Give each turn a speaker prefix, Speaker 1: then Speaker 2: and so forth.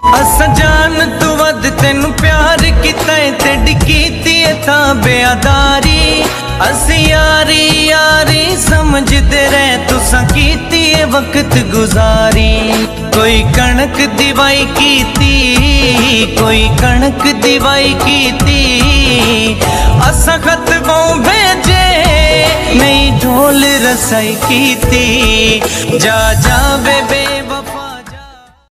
Speaker 1: अस जान तू वध तेन प्यार किता ते डिकीती था बेअदारी। अस यारी यारी समझते रह तुसा कीती वक्त गुजारी। कोई कणक दिवाई कीती कोई कणक दिवाई कीती। असा खत वो भेजे नहीं ढोल रसाई कीती। जा जा वे बेवा